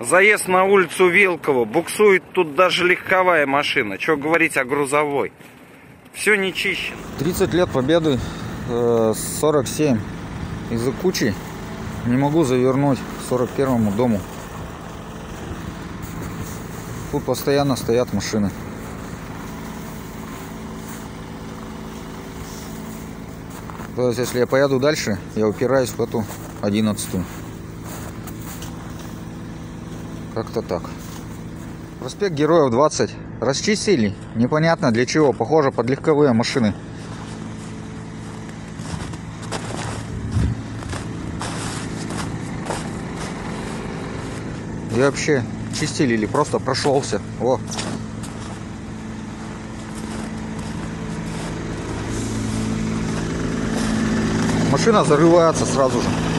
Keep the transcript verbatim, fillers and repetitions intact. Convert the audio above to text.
Заезд на улицу Вилково. Буксует тут даже легковая машина. Что говорить о грузовой? Все не чищено. тридцать лет Победы, сорок семь. Из-за кучи не могу завернуть к сорок первому дому. Тут постоянно стоят машины. То есть, если я поеду дальше, я упираюсь в эту одиннадцатую. Как-то так. Проспект Героев двадцать. Расчистили. Непонятно для чего. Похоже, под легковые машины. И вообще, чистили или просто прошелся. О. Машина зарывается сразу же.